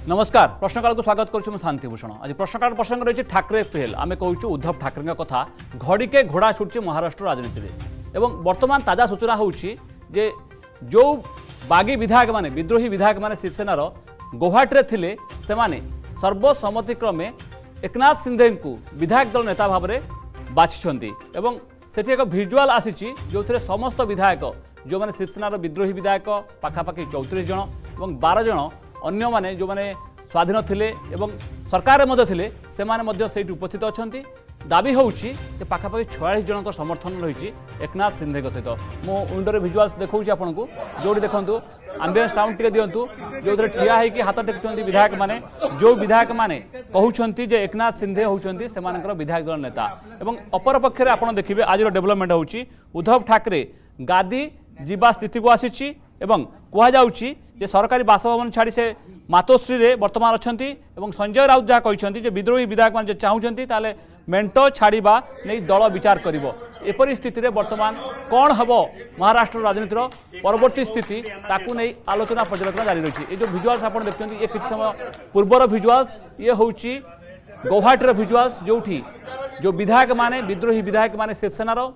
नमस्कार प्रश्नकाल को स्वागत करुँ शांतिभूषण। आज प्रश्नकाल प्रसंग रही ठाकरे फेल आम कहूँ उद्धव ठाकरे कथा घड़िके घोड़ा छुट्टी महाराष्ट्र राजनीति में। वर्तमान ताजा सूचना होची जे जो बागी विधायक माने विद्रोही विधायक माने शिवसेनार गुवाहाटी थिले सेमाने सर्वसम्मतिक्रमे एकनाथ सिंधे को विधायक दल नेता भाव में बाछिछंती एवं सेठी एक भिजुआल आसीची जो समस्त विधायक जो माने शिवसेनार विद्रोही विधायक पाखापाखि 34 जन और 12 जन अन्य माने जो माने स्वाधीन थिले एवं सरकार मध्य थिले सेमाने मध्य सेठी उपस्थित अछंती। दाबी होउची जे पाखापाखि 46 जनक समर्थन रही एकनाथ सिंधे सहित मो विंडोरे भिजुआल्स देखौची आपनकू जोडी देखंतु आंबियंस साउंड टिके दियंतु जो ठिया है हाथ टेकुचंती विधायक माने जो विधायक माने कहउछंती जे एकनाथ सिंधे होउछंती सेमानकर विधायक दल नेता एवं अपर पक्षरे आपण देखिबे आज डेवलपमेंट होउची उद्धव ठाकरे गादी जीवा स्थिति को आसीची एवं कह जाउची जे सरकारी बासभवन छाड़ी से मातोश्री रे वर्तमान अछंती एवं संजय राउत जहाँ कहते जे विद्रोही विधायक मान चाहूँगी ताले मेंटो छाड़वा नहीं दल विचार करिवो। एपरी स्थिति रे वर्तमान कौन हम महाराष्ट्र राजनीतिर परवर्ती स्थिति ताकू नहीं आलोचना पर्यालोचना जारी रही। ये जो भिजुआल्स आप देखते ये किसी समय पूर्वर भिजुआल्स ये हूँ गुवाहाटी भिजुआल्स जो विधायक माने विद्रोही विधायक माने शिवसेनार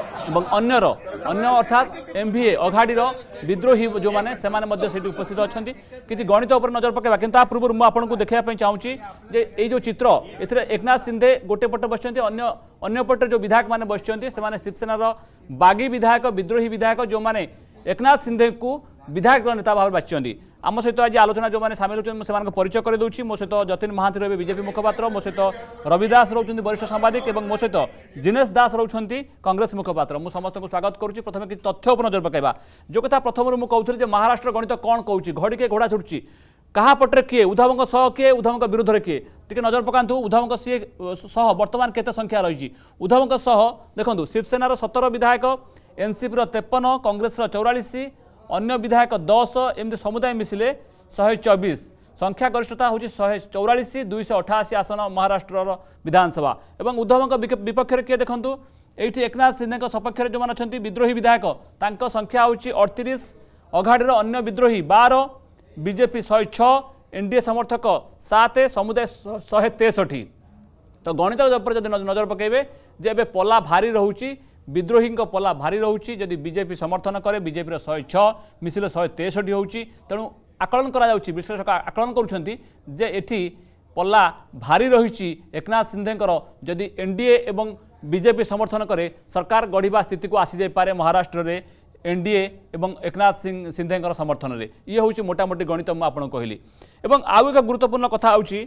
अन्य अर्थात एमवीए अघाड़ीर विद्रोही जो माने से उपस्थित अच्छा किसी गणित उपर नजर पकेबा कि पूर्व मुझे देखा चाहूँगी जे ये जो चित्र ए एकनाथ सिंधे गोटे पटे बस अन्य पटे जो विधायक मैंने बस शिवसेनार बागी विधायक विद्रोही विधायक जो मैंने एकनाथ सिंधे को विधायक नेता भाव बाछिंट आम सहित आज आलोचना जो मैंने सामिल होती परिचय कर दूसरी मो सहित जतिन महांती रही बीजेपी मुखपात्र मो सहित रवि दास रोच वरिष्ठ सांबादिक और मो सहित जिनेश दास रोच कांग्रेस मुखपात्र मुझे समस्त को स्वागत करुच्ची। प्रथम किसी तथ्य उपर नजर पकेबा जो कथा प्रथम मुझे कहूली महाराष्ट्र गणित कौन कहूँ घड़ी के घोड़ा छुट्टी क्या पटे किए उद्धव सह किए उद्धव विरुद्ध में किए टी नजर पकातु उद्धव सी सह बर्तमान केते संख्या रही उद्धव सह देखो शिवसेनार 17 विधायक एनसीपी 53 कांग्रेस 44 अन्य विधायक 10 एमती समुदाय मिसिले 124 संख्या गरिष्ठता हूँ 144 288 आसन महाराष्ट्र विधानसभा एवं उद्धव विपक्ष किए देखूँ ये एकनाथ सिंधे सपक्ष जो मैंने अच्छा विद्रोही विधायक तांको संख्या हूँ 38 अघाड़ीर अन्य विद्रोही 12 बीजेपी 106 एनडीए समर्थक 7 समुदाय 163 तो गणित नजर पकेबे जे पला भारी रोचे विद्रोही पला भारी रोचे जदि बीजेपी समर्थन करे बीजेपी 106 मिसिले 163 होची तेणु आकलन करा जाउची विश्लेषक आकलन करुछंती जे एठी पला भारी रही एकनाथ सिंधेकर जदि एनडीए एवं बीजेपी समर्थन करे सरकार गढ़ा स्थिति को आसी जाय पारे महाराष्ट्र रे एनडीए एवं एकनाथ सिंधेकर समर्थन रे ये हूँ मोटामोटी गणित मुझे आपको कहली। एवं आउ एक गुरुत्वपूर्ण कथा हूँ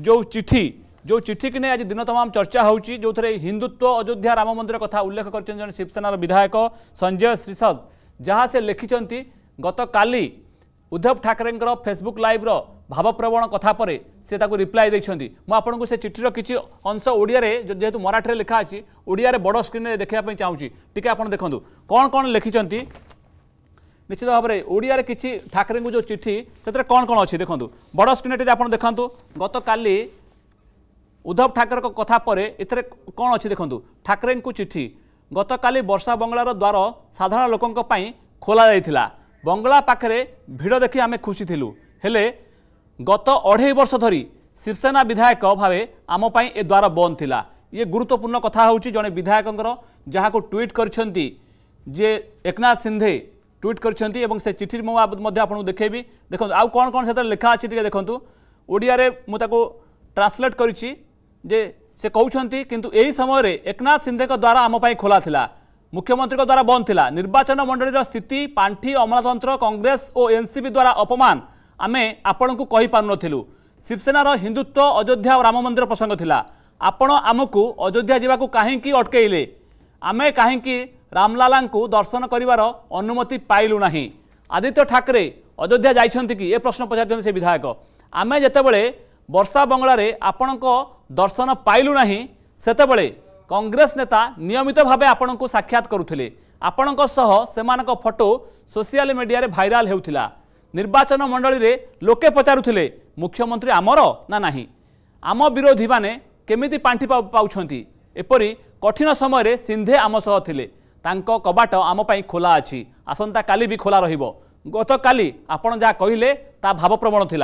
जो चिठी कि नहीं आज दिन तमाम चर्चा होची जो थे हिंदुत्व अयोध्या राम मंदिर कथा उल्लेख कर शिवसेनार विधायक संजय श्रीसद जहाँ से लिखिं गत काली उद्धव ठाकरे फेसबुक लाइव भावप्रवण कथा पर से रिप्लाई देइछंती आपको से चिठीर किसी अंश ओडिया जेहेतु मराठी लिखा अच्छी ओडिया बड़ स्क्रीन में देखा चाहूँगी टी आप देखूँ कौन कौन लिखिं निश्चित भाव में ओडिया किसी ठाकरे को जो चिठी से कौन कौन अच्छी देखूँ बड़ स्क्रीन टी आप देखूँ गत काली उद्धव ठाकरे कथा पर एथरे कौन अच्छी देखूँ ठाकरे को चिठी गत काली वर्षा बंगलार द्वार साधारण लोकों खोल जाइथिला बंगला पाखरे भिड़ देखि आमे खुशी थिलु हेले गत 2.5 वर्ष धरी शिवसेना विधायक भावे आम पाई ए द्वार बंद थिला। ये गुरुत्वपूर्ण कथा होची जने विधायक जहाँ को ट्वीट करछंती जे एकनाथ सिंधे ट्वीट करछंती एवं से चिठी मध्य आपको देखेबी देखो आउ कौन कौन से लिखा अच्छी टे देखूँ ओडिया रे मु ताको ट्रांसलेट करिछि जे से कहउछंती किंतु एही समय रे एकनाथ सिंधे द्वारा आम पाई खोला थिला मुख्यमंत्री द्वारा बंद थिला निर्वाचन मंडली स्थिति पांठी अमलातंत्र कांग्रेस और एनसीपी द्वारा अपमान आमे आपण को कहि पारु नथिलु शिवसेनार हिंदुत्व अयोध्या और राम मंदिर प्रसंग थिला आपण आमको अयोध्या जावाक काहेकि अटकेइले आमे काहेकि रामलाला को दर्शन करिवार अनुमति पाइलु नाही आदित्य ठाकरे अयोध्या जाइछंती कि ए प्रश्न पचार से विधायक आमे जेतेबेले वर्षा बंगलारे आपण दर्शन पाइलु नाही सेतेबेले कांग्रेस नेता नियमित भावे आपण को साक्षात करुथिले आपण सेमानक फोटो सोशल मीडिया रे भाइराल हेउथिला निर्वाचन मंडली रे लोके पचारुथिले मुख्यमंत्री आमर ना नाही आम विरोधी माने केमिति पांठी पाउछंती एपरी कठिन समय रे सिंधे आम सह थिले तांको कबाट आम पई खोला अछि आसंता काली भी खोला रहिबो गत काली आपण जा कहिले ता भावप्रवण थिला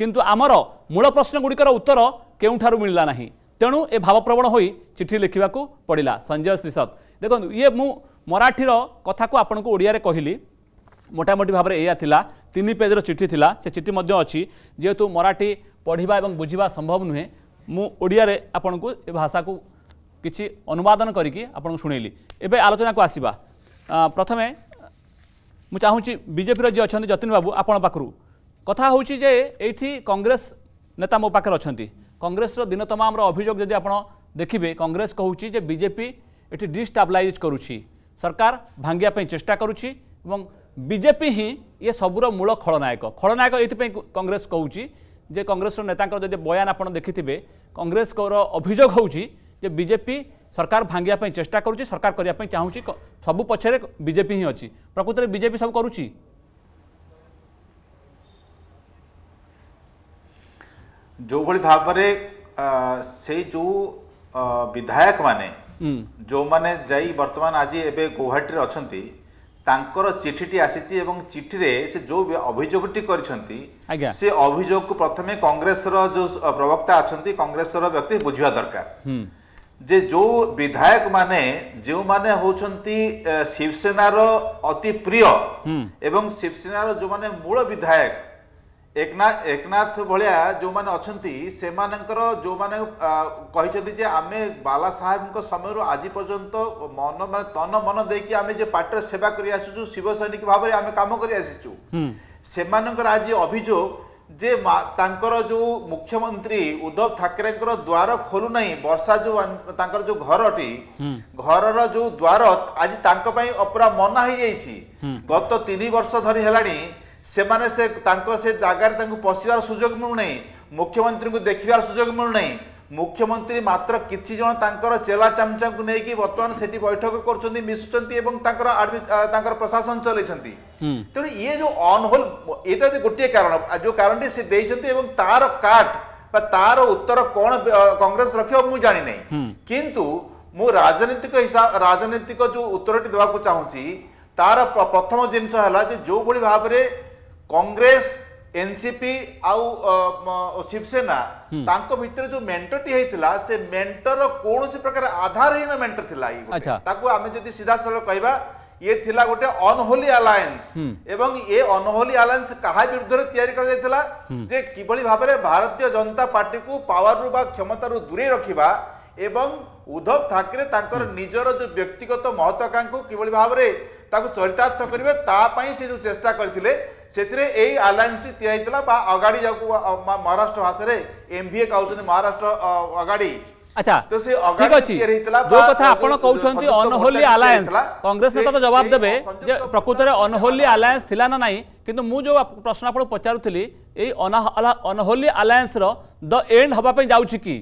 किंतु आमर मूल प्रश्न गुड़िकर उत्तर केउठारु मिलला नहीं तेणु ए भावप्रवण होई चिठी लिखा पड़ा। संजय श्रीसत देखो ये मु मराठीर कथा को आपन को ओडिया रे कहली मोटामोटी भाव में यह थिला 3 पेजर चिठी थिला से चिठी मध्य अच्छी जेहेतु मराठी पढ़ा और बुझा संभव नुहे मु ओडिया रे आपन को ए भाषा को किछि अनुवादन करिकी आपन शुणेली। एबे आलोचना को आसीबा प्रथमे मु चाहूँगी बीजेपी जी अच्छा जतिन बाबू आपण पाखु कथा हूँ जे ये कांग्रेस नेता मो पाखे अच्छा कांग्रेस दिन तमाम अभियोग जदि आप देखिए कांग्रेस कहूँ जे बीजेपी ये डिस्टाबलाइज करुच्ची सरकार भांगिया चेष्टा करुच्ची बीजेपी ही ये सबूर मूल खलनायक ये कांग्रेस कहूँ जे कांग्रेस नेता जब बयान आप देखिथे कांग्रेस अभियोग हूँ जे बीजेपी सरकार भांगिया चेष्टा करुच्ची सरकार करने चाहूँगी सबू पछरे बीजेपी ही अच्छी प्रकृत में बीजेपी सब करुच्ची जो भली भाव से जो विधायक माने जो माने जाई वर्तमान आज एबे गुवाहाटी रे अछंती तांकर चिठीटी आसीची एवं चिठी रे से जो अभियोगटी करिसंती से अभियोग को प्रथमे कांग्रेस रो जो प्रवक्ता अछंती कांग्रेस रो व्यक्ति बुझिया दरकार जे जो विधायक माने जो माने होछंती शिवसेना रो अति प्रिय एवं शिवसेना रो जो माने मूल विधायक एकनाथ भलिया जो माने अछंती से मानकर जो माने कहिसंती जे आमे बाला साहेब को समय रो आज पर्यंत मन माने तन मन देकी आमे जे पार्टी सेवा करि आसुचु शिव सैनिक भाव रे आमे काम करि आसीचु से मानकर आज अभियोग जे तांकर जो मुख्यमंत्री उद्धव ठाकरे द्वार खोलु नहीं वर्षा जो तांकर जो घरटी घर जो द्वार आज तांको पई अपरा मना ही जाईची गत 3 वर्ष धरी हेलानी से माने से तांको से जागार तांको पसिवार सुयोग मिलु नहीं मुख्यमंत्री को देखिवार सुयोग मिलु नहीं मुख्यमंत्री मात्र किछि जण तांकर चेला चामचा को नै कि वर्तमान सेठी बैठक करछंती मिसुचंती एवं तांकर प्रशासन चलैछंती तेणु ये जो अनहोल एटा गोटे कारण जो कारणटी से देइछंती एवं तार काट बा तार उत्तर कोन कांग्रेस रखियो मु जानि नै किंतु मु राजनीतिक जो उत्तरटी देबाकू चाहूची तार प्रथम जिनस हला जे जो बड़ी भाव रे कांग्रेस एनसीपी आउ शिवसेना तांको भितर जो मेंटरटी हेतिला से मेंटर कोनोसी प्रकार आधारहीन मेंटर थिला ताकू आमे जदि सीधा सरल कहबा ये थिला गोटे अनहोली अलायंस एवं ये अनहोली अलायंस कहा विरुद्ध रे तयारी कर जायतिला जे किबळी भाव रे भारतीय जनता पार्टी को पावर रु बा क्षमता रु दूरे रखिबा एवं उद्धव ठाकरे तांकर निजर जो व्यक्तिगत महत्वाकांक्षा किबळी भाव रे ताकू चरितार्थ करिवे ता पई से जो चेष्टा करथिले सेतिरे एई अलायंस टी तयाइतला बा अगाडी जाकू महाराष्ट्र भाषा रे एमबीए कहउछन महाराष्ट्र अगाडी अच्छा तो से ठीक अछि जो कथा आपण कहउछंती अनहोली अलायंस कांग्रेस नेता तो जवाब देबे जे प्रकृत रे अनहोली अलायंस थिला ना नाही किंतु मु जो प्रश्न आपण पचारुथली एई अनहोली अलायंस रो द एंड हबा पे जाउछि की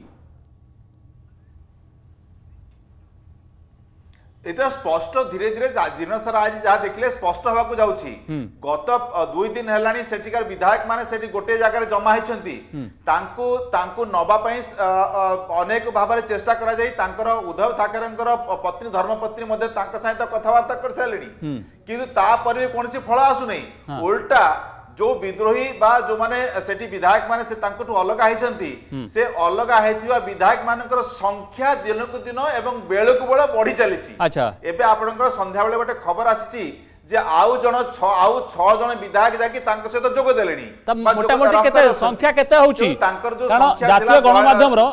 एतो स्पष्ट धीरे धीरे दिन सारा आज जहाँ देखले स्पष्ट हवा को जाउछि गत 2 दिन हेलानी सेटिकार विधायक माने सेठी गोटे जगह जमा हिचंती तांको नबा पई अनेक भाबरे चेष्टा करा जाई तांकर उद्धव ठाकरेंकर पत्नी धर्मपत्नी मध्ये तांका सहित कथावार्ता कर सालेनी किंतु ता परे कोनसी फळ आसु नै उल्टा जो विद्रोही बा जो माने सेठी विधायक माने से तांको अलग आइछंती से अलग आइथिबा विधायक मानकर संख्या दिन को दिन एवं बेळ को बेळ बढ़ी चलीछि। अच्छा एबे आपनकर संध्या बेले बटे खबर आसीछि जे आउ 6 जण विधायक जाकी तांको सहित जोग देलेनी मोटा मोटी केते संख्या केते होउछि तांकर जो जातीय गणमाध्यम रो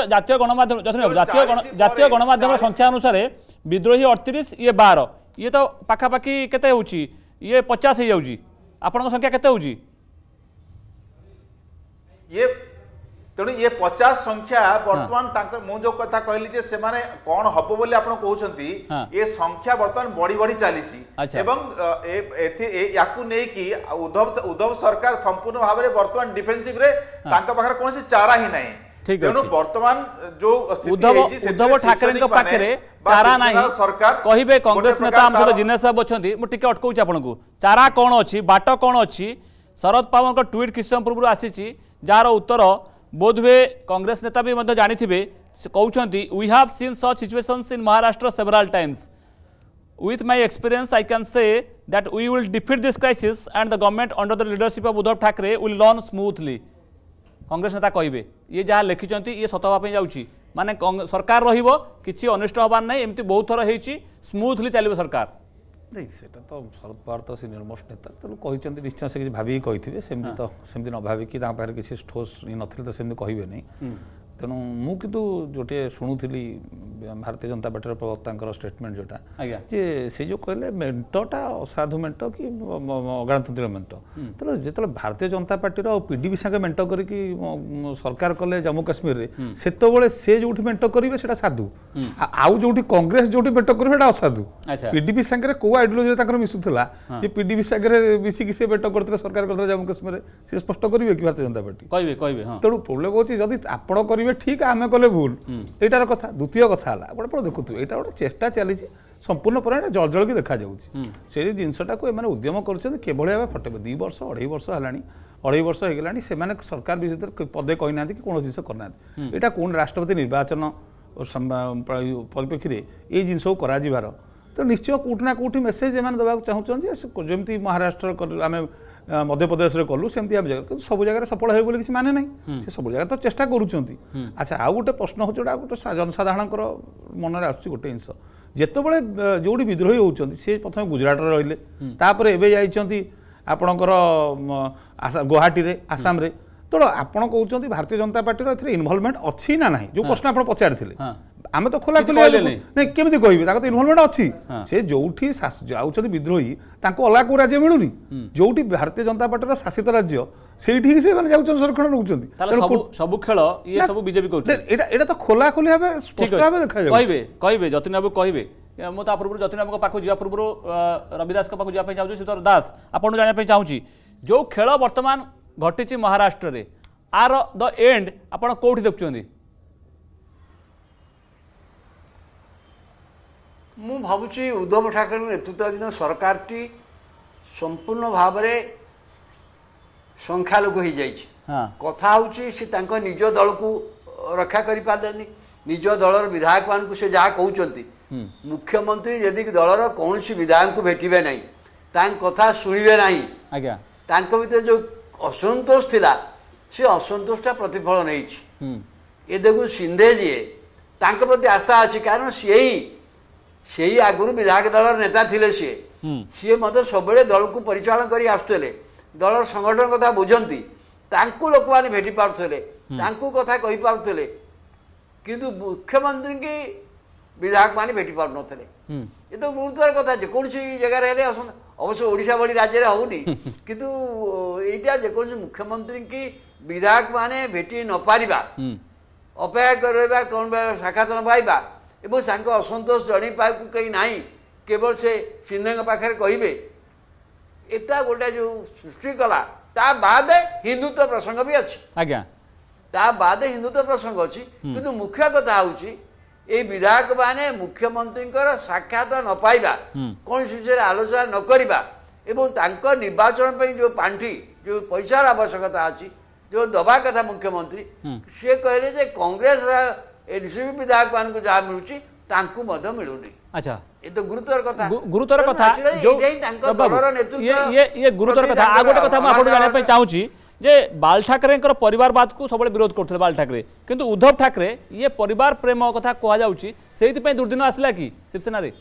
जातीय गणमाध्यम संख्या अनुसार विद्रोही 38 ये 12 ये तो पाखा पाखी केते होउछि ये 50 हे जाउछि आपन संख्या केते होउछि ये तेणु ये 50 संख्या वर्तमान तांकर मु जो कथा कहली जे से माने कोन हबो बोली आपन कहउछंती ये संख्या वर्तमान बड़ी बड़ी चलीछि एवं याकू नै कि उद्धव सरकार संपूर्ण भाव रे वर्तमान डिफेंसिव रे तांका पाखर कोनसी चारा ही नै तेणु वर्तमान जो उद्धव ठाकरे पाखे चारा नहीं कहिबे कांग्रेस नेता आम सहित जिनेश साहब अच्छी मुझे अटकाऊँ आपको चारा कौन अच्छी बाट कौन अच्छी शरद पवार ट्वीट किछ समय पूर्व आसी जार उत्तर बोधवे कांग्रेस नेता भी जानी कहते we have seen such situations in Maharashtra several times with my experience I can say that we will defeat this crisis and the government under the leadership of Uddhav Thackeray will run smoothly Congress नेता कहे ये जहाँ लिखिं ये सत हाँपी जाऊँगी माने सरकार रहिबो किछि अनिष्ट हबार नहीं एमती बहुत थर होईछि स्मूथली चलिबो सरकार नहीं सेटा तो शरद पवार तो सीनियर मोस्ट नेता तेणु कहते निश्चय से किसी भाविक कही सेमती तो सेमती न भाविकी पाखे किसी ठोस नथिले तो सेमती कहे नहीं तेणु मु किंतु जोटे शुणुली भारतीय जनता पार्टी प्रवक्ता स्टेटमेंट जोटा जे से जो कहले मेंटटा असाधु मेंट कि अगणतंत्र मेंट तेणु जो भारतीय जनता पार्टी पीडीपी संगे मेंट करके सरकार कले जम्मू काश्मीर से से जो मेंट करेंगे से साधु आउ जो कांग्रेस जो मेंट करेंगे असाधु पीडीपी संगे कौ आइडियोलोजी मिसुला पीडीपी संगे मिसिकी से मेंट करते सरकार करते जम्मू काश्मीर से स्पष्ट करेंगे कि भारतीय जनता पार्टी कहे तेणु प्रोब्लेम होची जदि आपण करेंगे ठीक आम कले भूल यार कथा द्वितीय कथा है देखु यहाँ गोटे चेष्टा चली संपूर्ण पर जल की देखा से जिनटा को उद्यम कर भाव फटेब 2 वर्ष 2.5 वर्ष है 2.5 वर्ष होगा से सरकार विषय पदे कहना कि कौन जिन करना यहाँ कौन राष्ट्रपति निर्वाचन परिप्रेक्षी ये जिन कर तो निश्चय कौटना कौटी मेसेज एम देवा चाहूँ जमी महाराष्ट्र आम मध्य प्रदेश में कलु सेमती सब जगह सफल हो किसी माने नहीं से सब जगह तो चेष्टा करुँच अच्छा आउ गोटे प्रश्न हो गोटे जनसाधारण मन में आस गोटे जिनस जितेबाला जो विद्रोही होती सी प्रथम गुजरात रही एवं आपणकर गुवाहाटी आसाम तो आपड़ कहते भारतीय जनता पार्टी इनवल्वमेंट अच्छी ना ना जो प्रश्न आप पचारि आम तो खोला खोली नहीं केमी कह तो इनवल्वमेंट अच्छी से जो जाऊँ विद्रोही अलग को राज्य मिलूनी जो भारतीय जनता पार्टी शासित राज्य से संरक्षण रोच सब खेल ये सब बीजेपी कर तो खोला खोली भाव स्पष्ट भाव देखा कहे जतिन बाबू कहे मुझे पूर्व जतिन बाबू पाक जा पूर्व रविदास पाक जावाई चाहिए श्रीधर दास आपको जानापी चाहूँगी जो खेल बर्तमान घटी महाराष्ट्र में आर द एंड आपड़ कौटी देखुं मु भावुची उद्धव ठाकरे नेतृत्वाधीन सरकार टी संपूर्ण भाव में संख्यालघु हो जाइए कथा हूँ सी निज दल को रक्षा कर पारे निज दलर विधायक मान से जहाँ कहते मुख्यमंत्री यदि दलर कौन विधायक को भेटे ना कथा शुणे ना भीतर जो असंतोष थिला से असंतोषटा प्रतिफलन नहीं देखो सिंधे जी प्रति आस्था अच्छी कारण सी आगुरी विधायक दल नेता थिले सी मत सब दल को परिचालन कर आसुले दलर संगठन कथा बुझंती लोक मैंने भेटी पारे कथा कही पारे किंतु मुख्यमंत्री की विधायक मैंने भेटी पार नुले ये तो गुरुतर कथा जेको जगह अवश्य ओडिशा भली राज्य होनी किंतु यहाँ जेको मुख्यमंत्री की विधायक माने भेटी न पारिबा अपेक्षा करवा कौन साक्षात न पाइबा एवं असंतोष जन पाक कहीं ना केवल से सिंधे पाखे कहे एता गोटे जो सृष्टि कला ता बाद हिंदुत्व प्रसंग भी अच्छी आज्ञा ता बाद हिंदुत्व प्रसंग अच्छी किंतु मुख्य कथा हूँ ये विधायक माने मुख्यमंत्री साक्षात न पाइबा कौन विषय आलोचना न करवा एवं निर्वाचन पे जो पांठी जो पैसार आवश्यकता अच्छी जो दबा कथा मुख्यमंत्री सी कहले जे कांग्रेस एनसीपी विधायक मान को जहाँ मिलूँ मिलूनी अच्छा ये तो गुरुतर कथा जो ये गुरुतर कथा आ गोटे कथा मुझे जाना चाहूँगी जे बाल ठाकरे परिवारवाद को सब विरोध करते बाल ठाकरे किंतु उद्धव ठाकरे ये परिवार प्रेम कथा कहुच्छी से दुर्दिन आसला कि शिवसेना रे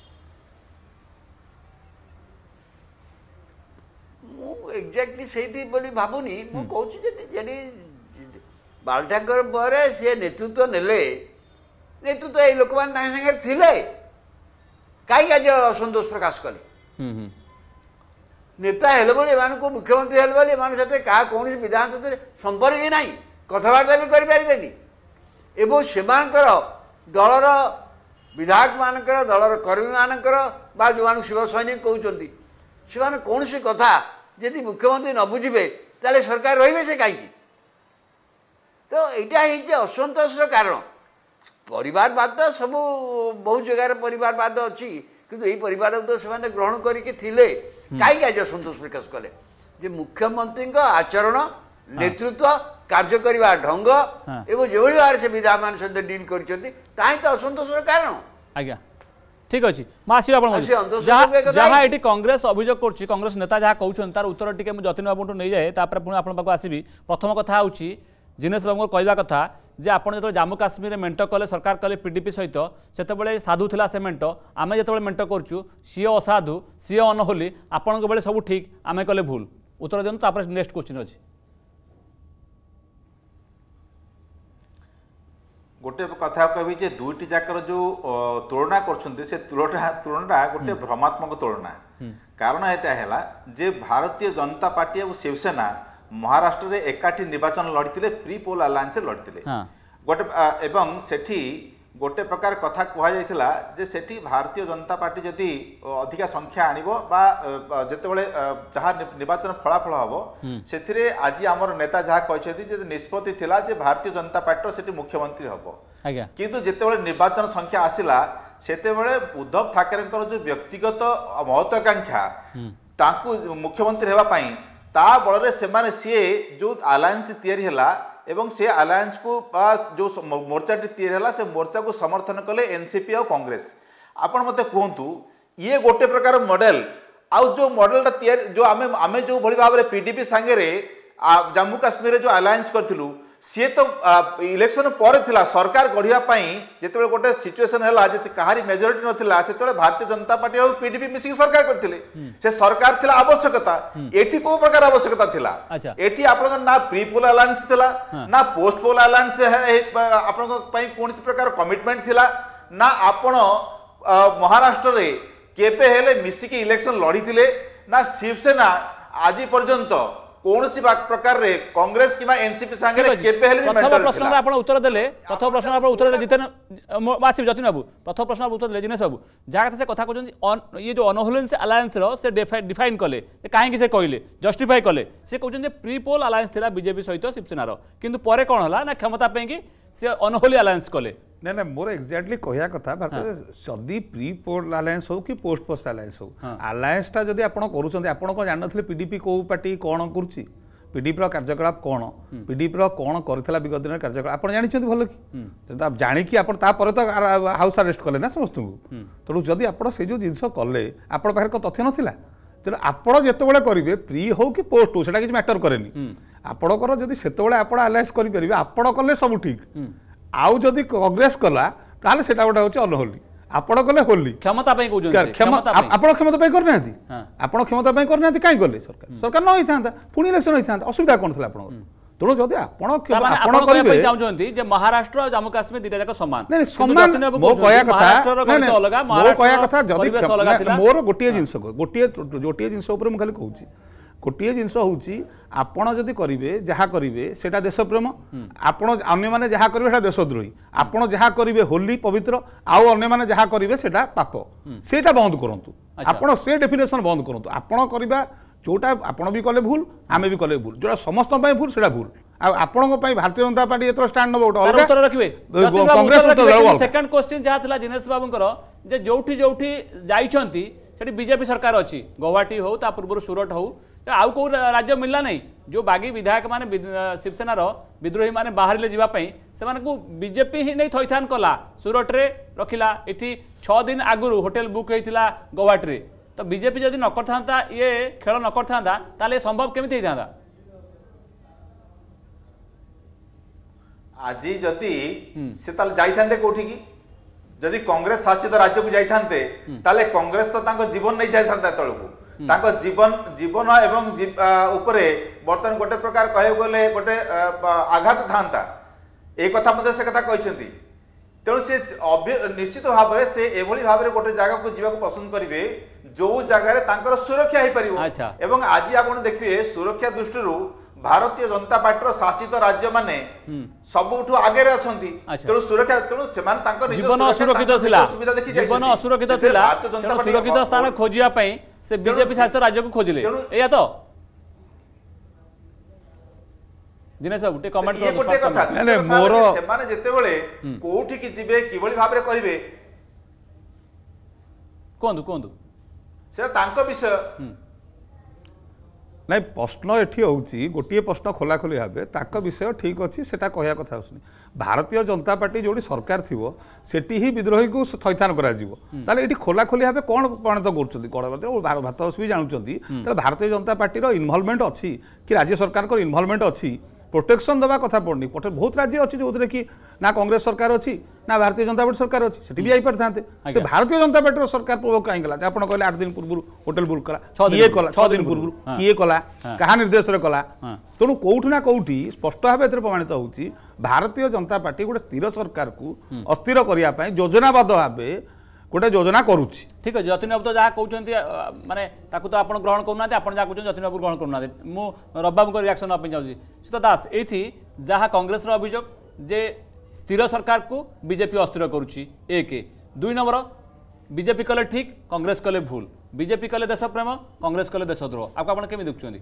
एक्जाक्टली से भावुनी मुझे बाल ठाकरे पर सी नेतृत्व नेले नेतृत्व ये लोक मैंने थे कहीं आज असंतोष प्रकाश कले नेता हेले बोली को मुख्यमंत्री हेले बोली एम क्या कौन विधान संपर्क ही ना कथबार्ता भी करें एवं से दलर विधायक मानकर दलर कर्मी मानकर बा जो शिव सैनिक कहते से कौन सी कथा यदि मुख्यमंत्री न बुझे ताले सरकार रही से कहीं तो यहाँ असंतोष कारण परिवारवाद तो सब बहुत जगह परिवारवाद अच्छी किंतु यही परिवार तो से ग्रहण करके कहीं आज असंतोष प्रकाश कले जे मुख्यमंत्री आचरण नेतृत्व कार्य करने ढंग एवं जो भाव से विधायक मान सहित डील कर तो असंतोष कारण आज्ञा ठीक अच्छे जहाँ ये कांग्रेस अभियोग कर कांग्रेस नेता जहाँ कहते तार उत्तर टी जतिन बाबू नहीं जाए पुणी आप आसवि प्रथम कथा हूँ जिनेश बाबू कहवा कथा जे आप जो जम्मू काश्मीर मेंट कले सरकार कले पीडीपी सहित से साधु था से मेंट आम जो मेंट करूँ सी असाधु सी अनहोली आपण बेले सब ठीक आम कले भूल उत्तर दिखाँ नेक्स्ट क्वेश्चन अच्छी गोटे कथा कहबी जे दुईटी जाकर जो तुलना करछन्ते से तुलना गोटे भ्रमात्मक तुलना कारण एटा हैला जे भारतीय जनता पार्टी और शिवसेना महाराष्ट्र रे एकाठी निर्वाचन लड़ितिले प्री पोल अलायंस लड़ितिले गोटे एवं सेठी गोटे प्रकार कथा कह जाइथिला जे सेठी भारतीय जनता पार्टी जदि अधिका संख्या आनिबो बा जेतेबेले जहा निर्वाचन फलाफल हबो सेथिरे आज हमर नेता जहा कहछथि जे निष्पत्ति थिला जे भारतीय जनता पार्टी सेठी मुख्यमंत्री हबो किंतु जेतेबेले निर्वाचन संख्या आसिला सेतेबेले उद्धव ठाकरेंकर जो व्यक्तिगत महत्वाकांक्षा तांकु मुख्यमंत्री हेबा पई ता बଳରେ ସେମାନେ ସିଏ जो अलायंस तैयारी ହେଲା एवं से अलायंस को जो मोर्चाटी तैयारी है से मोर्चा को समर्थन कले एनसीपी और कांग्रेस आपण मते कहतु ये गोटे प्रकार मॉडल आउ जो मॉडलटा तैयारी जो आमे जो भली भाव पीडीपी सांगे जम्मू काश्मीर जो अलायंस करथिलु सी तो इलेक्शन पर थिला सरकार गढ़िया जिते गोटे सिचुएसन है कहारी मेजोरिटी नथिला से भारतीय जनता पार्टी और पीडीपी मिसिक सरकार करथिले से सरकार थिला आवश्यकता एठी को प्रकार आवश्यकता थिला एठी आपन ना प्री पोल अलायंस थिला ना पोस्ट पोल अलायंस आपन पई कोनसी प्रकार कमिटमेंट थिला ना आपण महाराष्ट्र रे केबे हेले मिसिक इलेक्शन लड़ीथिले ना शिवसेना आज पर्यंत कौन सी प्रकार रे कांग्रेस किबा एनसीपी संगे केबे हेले प्रथम प्रश्न आपण उत्तर देले प्रथम प्रश्न आपण उत्तर देले जितन वासी जतिन बाबू प्रथम प्रश्न उत्तर देले जिनेश बाबू जहाँ से कथा कहउछन ये जो अनहोलेंस अलायंस रो से डिफाइन कले काहे कि से कहले जस्टिफाई कले से कहउछन प्री पोल अलायंस थिला बीजेपी सहित शिवसेना रो किंतु परे कोन हला ना क्षमता पे कि से अनहोली अलायंस कले ना ना मोर एक्जाक्टली कहया कथा भारत जदि प्री पोल अलायंस हो कि पोस्ट पोस्ट अलायंस हो अलायंस टा जदि आपण करूछन आपण को जानथले पीडीपी को पार्टी कोन करूची पीडीपी कार्यकलाप कौन पीडीपी कौन करथिला विगत दिन कार्यकलाप आपण जानिछन भलो कि आप जानि कि आपण ता परे तो हाउस अरेस्ट कले ना समस्त को तेणु जदि आपण से जो जिंस कले आपण पाखर को तथ्य नथिला तेणु आपण जेतेबेले करिवे प्री हो कि पोस्ट हो सेटा किछ मैटर करेनी आपणकर जदि सेतेबेले आपण अलायंस करि परिबे आपण कले सब ठीक आउ जदि कांग्रेस कला ताले सेटा गोटा होची अनहोली आपण कले होली क्षमता पे कहउछन क्षमता आपण क्षमता पे करना थी आपण क्षमता पे करना थी काई गले सरकार न होई थांता पुनी इलेक्शन होई थांता असुविधा कोन थला आपण तेणु जदि आपण करिवे चाहउछंती जे महाराष्ट्र और जम्मू काश्मीर दिटा जाक समान नहीं समान मो कहया कथा मो कहया कथा जदि मोर गोटिए जिंस ऊपर मु खाली कहउची गोटे जिनस हूँ आपण जदि करेंगे जहाँ करेंगे सेटा देशप्रेम आपण अन्य माने जहाँ करेंगे सेटा देशद्रोही आपण जहाँ करेंगे होली पवित्र आउ अन्य माने जहाँ करेंगे सेटा पाप सेटा बंद करूँ आपण से डेफिनेशन बंद करूँ आपण करवा जोटा आपण भी कले भूल आमे भी कले भूल जोटा समस्त भूल सेटा भूल आपण भारतीय जनता पार्टी एत स्टाण्ड नब उत्तर रखिए कांग्रेस सेकंड क्वेश्चन जहाँ था दिनेश बाबूंकर जे जोठी जोठी जाइछंती सेठी बीजेपी सरकार अच्छी गुवाहाटी हो ता पूर्व सूरत हो आउ को राज्य मिलला नहीं जो बागी विधायक माने शिवसेना विद्रोही माने बाहर जावाई से बीजेपी ही नहीं थैथान कला सूरत रे रखिला इठी 6 दिन आगुरु होटेल बुक होइथिला गुवाहाटी रे तो बीजेपी जदि न करथांता ये खेल न करथांता ताले संभव केमिति होइथांता आज जदि से ताले जाइथांते कोठी की जदि कांग्रेस शासित राज्य को जाइथांते ताले कांग्रेस तो तांको जीवन नहीं जाइथांता तळकू तांको जीवन एवं उपरे बर्तमान गोटे प्रकार कहे गले गोटे आघात था एक कथा मते से कथा कहछंती तेणु से निश्चित भाव से एभली भाव गोटे जगह को जीवा पसंद करेंगे जो जगह तांकर सुरक्षा हो पार एवं आज आप देखिए सुरक्षा दृष्टि भारतीय जनता पार्टी शासित राज्य माने सबुठु आगे अछंती तेणु सुरक्षा तेणु सेमान तांकर जीवन असुरक्षित थिला जीवन असुरक्षित थिला तेणु सुरक्षित स्थान खोजिया पई से बीजेपी शासित राज्य को खोजिले एया तो दिनेश बाबू टे कमेंट कर गोटे कथा ने मोर सेमाने जेतेबेले कोठी की जिबे किबळी भाबरे करिवे कोंदु से तांको विषय नहीं प्रश्न एठी होउची गोटे प्रश्न खोला खोली भाबे ताक विषय ठीक अच्छी सेटा कहया कथा होसनी भारतीय जनता पार्टी जोड़ी सरकार थिवो सेठी ही विद्रोही को थैथान करा जिवो ताले एठी खोला खोली भाबे कोन प्रणित करछथि गणतंत्र भारत भी जानुचंती ताले भारतीय जनता पार्टी रो इन्वॉल्वमेंट अच्छी कि राज्य सरकार को इन्वॉल्वमेंट अच्छी प्रोटेक्शन दवा कथा पड़नी बहुत राज्य अच्छी जो कि ना कांग्रेस सरकार अच्छी ना भारतीय जनता पार्टी सरकार अच्छी से भी जापर था से भारतीय जनता पार्टी सरकार पूर्वक कहीं गला आप कहले 8 दिन पूर्व होटेल बुक कला किए कला 6 दिन पूर्व किए कला क्या निर्देश कला तेणु कौटि ना कौटि स्पष्ट भाव ए प्रमाणित होउची भारतीय जनता पार्टी गोटे स्थिर सरकार को अस्थिर करने योजनाबद्ध भाव गोटे योजना करुच्ची ठीक है जतिन बाबू तो जहाँ कहते माने ताकू तो आप ग्रहण करूना आप जहाँ कहते जतिन बाबू ग्रहण करूना मु रवि बाबू रिएक्शन नापी चाहिए शीत दास ये जहाँ कांग्रेस अभियोग जे स्थिर सरकार को बीजेपी अस्थिर करुच्ची 1 2 नंबर बीजेपी कले ठीक कांग्रेस कले भूल बीजेपी कले देश प्रेम कांग्रेस कले देशद्रोह आपको आप केमी देखुं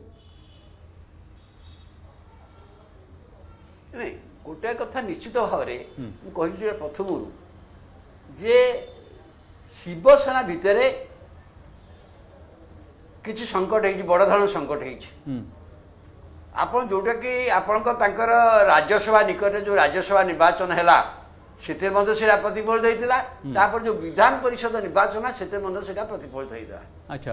गोटे कथा निश्चित भाव में कही प्रथम जे शिवसेना भितर किसी संकट है बड़ धरण संकट है आपण जोटा कि आपण राज्यसभा निकट जो राज्यसभा निर्वाचन है से प्रतिफलित होता जो विधान परिषद निर्वाचन से प्रतिफलित होता अच्छा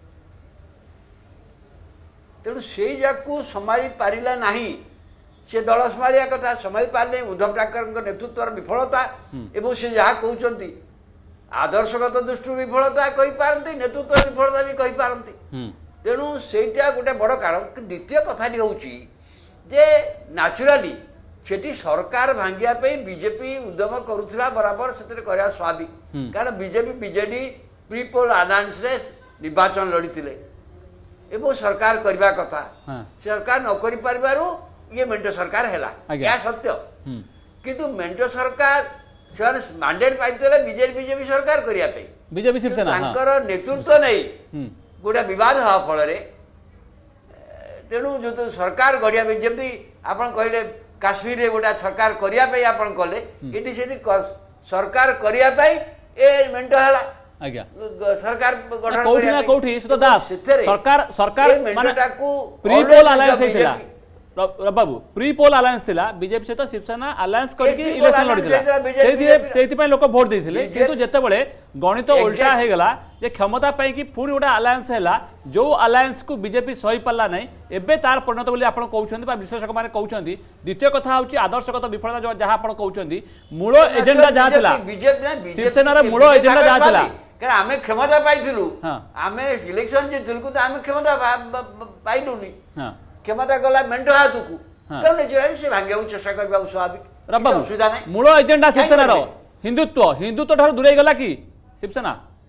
तेणु से जाकू संभाली पारिला नहीं से दल संभालिया कथा संभाली पारे उद्धव ठाकरे नेतृत्व विफलता एवं से जहाँ कहते आदर्शगत दृष्टि विफलता कही पारती नेतृत्व विफलता भी कही पारती तेणु सेटा गोटे बड़ कारण द्वितीय कथाटी हूँ जे न्याचुराली सेठी सरकार भांगिया बीजेपी उद्यम करुला बराबर से स्वाभाविक कारण BJP BJD pre poll announce निर्वाचन लड़ी एवं सरकार करने कथा सरकार न कर पारिबारु ये मेंटो सरकार है सत्य किंतु मेंटो सरकार से मैंडेट पाइले बीजेपी सरकार करने बीजेपी शिवसेना नेतृत्व नहीं गोटे बद हाँ फल तेणु जो सरकार गढ़िया जमी आप कहले काश्मीर में गोटे सरकार करने कले ये सरकार करने ए मेंट है सरकार गठन बाबू प्री पोल अलायंस थिला बीजेपी सहित शिवसेना अलायंस करके इलेक्शन लड़ी लोक भोट देते किंतु जितेबाला गणित उल्टा हो गला जे क्षमता पाई कि पुणी गोटे अलायंस है जो अलायंस को बीजेपी सही पारा ना एवं तार परिणत बोली आप कहते विश्लेषक मैंने कहते द्वितीय कथा हूँ आदर्शगत विफलता जहाँ आप कहते मूल एजेंडा जहाँ शिवसेनार मूल एजेंडा जहाँ आम क्षमता पाइलु आम इलेक्शन जीतलु तो आम क्षमता पाइलुनी क्षमता गला मेंट हाथ को से भांगे चेष्टा करने स्वाभाविक असुविधा नहीं मूल एजेंडा शिवसेनार हिंदुत्व ठार दूरे गला कि शिवसेना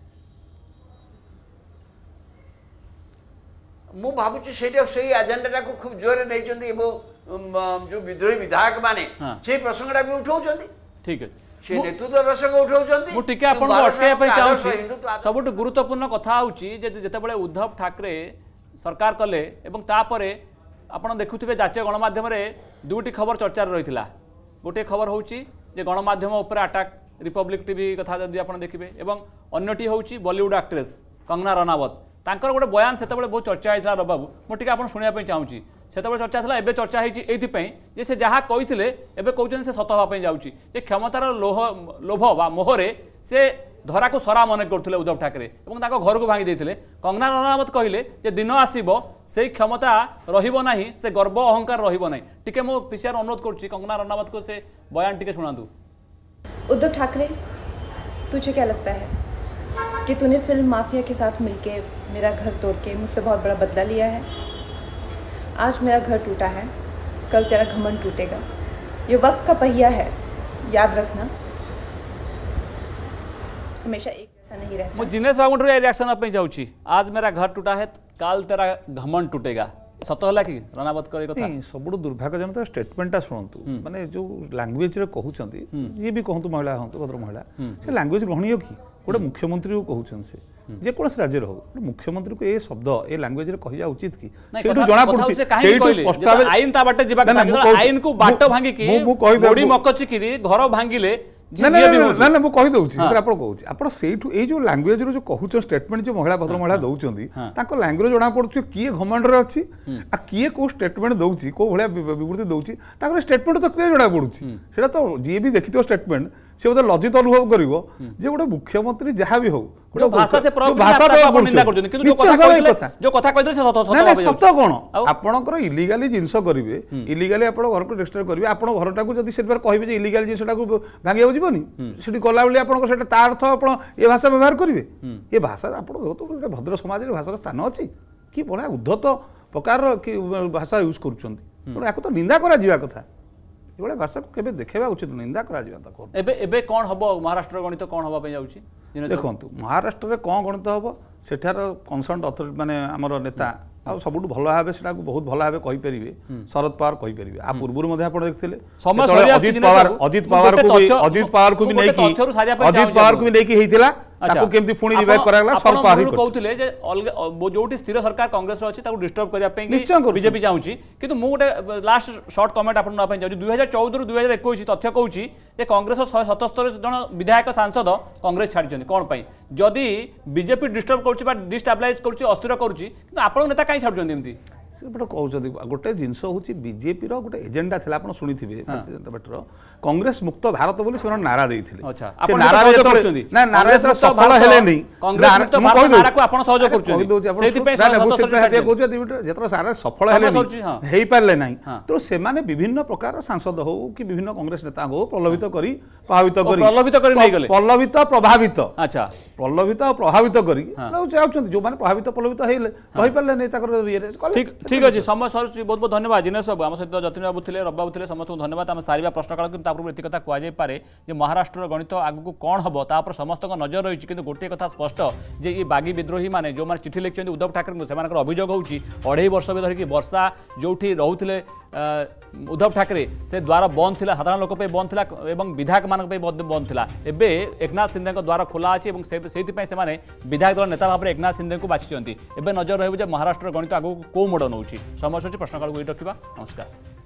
मु भावुँ से एजेंडा को खूब जोर नहीं जो विद्रोही विधायक माने से प्रसंगटा भी उठाऊँ ठीक है से नेतृत्व प्रसंग उठाऊँ सबुठ गुरुत्वपूर्ण कथा हूँ जितेबाला उद्धव ठाकरे सरकार कले तापर आपड़ देखुवे जातीय गणमाध्यम दुईटी खबर चर्चार रही गोटे खबर हूँ गणमाध्यम उपर अटाक रिपब्लिक टीवी कथा जब आप देखिए अन्यटी हूँ बॉलीवुड एक्ट्रेस कंगना रनावत तांकर गोटे बयान से बहुत चर्चा होता रवि बाबू मुझे आप शुणापी चाहूँगी से चर्चा था एवं चर्चा होती से जहाँ कहते एवं कहते से सत हाँपी जाऊँगी क्षमतार लोभ बा मोहरे से धरा को सरा मन करते उद्धव ठाकरे और घर को भांगी देते कंगना रनावत कहले दिन आसब से क्षमता रहा से गर्व अहंकार रहा टी मो पीसीआर अनुरोध करुँची कंगना रनावत को से बयान टी शुणु। उद्धव ठाकरे तुझे क्या लगता है कि तूने फिल्म माफिया के साथ मिलके मेरा घर तोड़ के मुझसे बहुत बड़ा बदला लिया है? आज मेरा घर टूटा है, कल तेरा घमंड टूटेगा। ये वक्त का पहिया है, याद रखना, हमेशा एक जैसा नहीं रहता। मैं जिनेश बाबू रिएक्शन अपनी जाऊँगी, आज मेरा घर टूटा है, काल तेरा घमंड टूटेगा। सत है कि रनावत सब दुर्भाग्यजनक स्टेटमेंटा शुणु माने जो लैंग्वेज रे कहउछंती जी भी कहतु महिला हंतु भद्र महिला से लैंग्वेज ग्रहणीय कि गोटे मुख्यमंत्री को कहउछन से जे कोन राज्य हो मुख्यमंत्री को ए शब्द ए लैंग्वेज रे कहिया उचित कि सेठु जणा पडुछि सेठु स्पष्ट आईन ता बाटे जिबा आईन को बाट भांगी कि बॉडी मकची कि घर भांगिले ना ना ना कही दूसरी आप जो लैंग्वेज जो कहूँ स्टेटमेंट जो महिला भद्र महिला दौरान लैंग्वेज जना पड़े किए घमंडर अच्छी आ किए कौ स्टेटमेंट दौर कौ भाया विवृत्ति दौर स्टेटमेंट तो क्लियर जना पड़ूँ तो जी भी देखी स्टेटमेंट से बोधे लज्जित अनुभव करिवो जे गोटे मुख्यमंत्री जहाँ भी हो जो भाषा से प्रयोग निंदा करछन किंतु जो कथा कहले से सत कोन आपनकर इलीगली जिंस करिवे इलीगली आपण घर को डिस्ट्रॉय करिवे आपण घरटा को जदी सेट पर कहबे जे इलीगल जिंसटा को भांगिया जीवनी सेठी गला बेले आपण सेटा ता अर्थ आपण ए भाषा व्यवहार करिवे ए भाषा आपण तो भद्र समाज रे भाषार स्थान अछि कि बड़ा उद्धत प्रकार कि भाषा यूज करूछंती या तो निंदा करा जीवा कथा ये भाषा को केबे देखेबा उचित निंदा करा जीवा तक एबे कोन हबो महाराष्ट्र गणित कोन हबा पे जाउची देखंतु महाराष्ट्र रे कोन गणित हबो सेठार कंसर्न अथॉरिटी माने हमर नेता आ सबुठ भल भाव से बहुत भल भाव कहीपर शरद पवार कहीपर आ पूर्व आप देखते अजित पवार को भी नहीं केमती पुणी रिवाइव करागला शरद पवार कहते जो स्थिर सरकार कांग्रेस अच्छी डिस्टर्ब करने बीजेपी चाहूँगी किंतु मु गोटे लास्ट शॉर्ट कमेंट आपन ना चाहिए 2014 रु 2021 तथ्य कहूँ जे कांग्रेस 177 जन विधायक सांसद कांग्रेस छाड़ी कौन जदि बीजेपी डिस्टर्ब कर डिस्टाब्लाइज कर अस्थिर कर नेता कहीं छाड़ुଛନ୍ତି एमती गोटे कहते गोटे जिनस हूँ बीजेपी गोटे एजेंडा था आप शुणी थे कांग्रेस मुक्त भारत बोली से नारा देते नारा सफल है सफल है पारे ना तो से विभिन्न प्रकार सांसद हो कि विभिन्न कांग्रेस नेता हो प्रलोभित प्रभावित अच्छा प्रलोभित और प्रभावित कर जो मैंने प्रभावित प्रलोभित रही पारे नहीं ठीक अच्छे समय सर बहुत बहुत धन्यवाद जिनेश बाबू आम सहित जतिन बाबू थे रब बाबू थे समस्त धन्यवाद आम सारे प्रश्न काल कि ये कथा कहुपे महाराष्ट्र गणित आगू कौन हम तापर समस्त नजर रही कि गोटे कथा स्पष्ट जे ये बागी विद्रोही मैंने जो मैंने चिठी लिखिं उद्धव ठाकरे से अभियोग हो 2.5 वर्ष भी धरिकी वर्षा जो रोते उद्धव ठाकरे से द्वार बंद था साधारण लोक बंद था विधायक मान बंद था एवं एकनाथ सिंधे द्वार खोला अच्छी से विधायक दल नेता भाव में एकनाथ सिंधे को बाछिंट एवं नजर रही महाराष्ट्र गणित आगू कौ मोड़ नौ समय प्रश्नकाल को रखा नमस्कार।